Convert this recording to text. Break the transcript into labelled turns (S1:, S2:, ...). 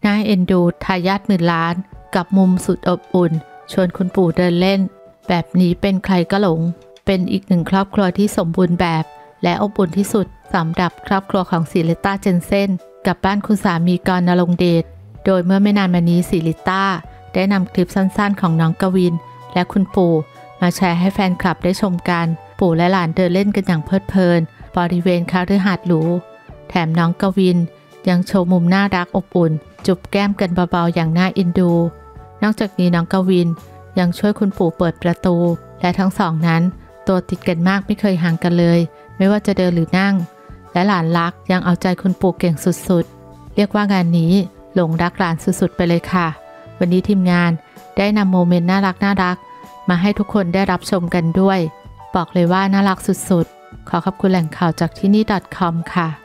S1: น่าเอ็นดูทายาทหมื่นล้านกับมุมสุดอบอุ่นชวนคุณปู่เดินเล่นแบบนี้เป็นใครก็หลงเป็นอีกหนึ่งครอบครัวที่สมบูรณ์แบบและอบอุ่นที่สุดสำหรับครอบครัวของศิริต้าเจนเซ่นกับบ้านคุณสามีกรณรงค์เดชโดยเมื่อไม่นานมานี้ศิริต้าได้นำคลิปสั้นๆของน้องกวินและคุณปู่มาแชร์ให้แฟนคลับได้ชมกันปู่และหลานเดินเล่นกันอย่างเพลิดเพลินบริเวณคฤหาสน์หรูแถมน้องกวินยังโชว์มุมน่ารักอบอุ่นจุบแก้มกันเบาๆอย่างน่าเอ็นดูนอกจากนี้น้องกวินยังช่วยคุณปู่เปิดประตูและทั้งสองนั้นตัวติดกันมากไม่เคยห่างกันเลยไม่ว่าจะเดินหรือนั่งและหลานรักยังเอาใจคุณปู่เก่งสุดๆเรียกว่างานนี้หลงรักหลานสุดๆไปเลยค่ะวันนี้ทีมงานได้นำโมเมนต์น่ารักมาให้ทุกคนได้รับชมกันด้วยบอกเลยว่าน่ารักสุดๆขอขอบคุณแหล่งข่าวจากที่นี่ .com ค่ะ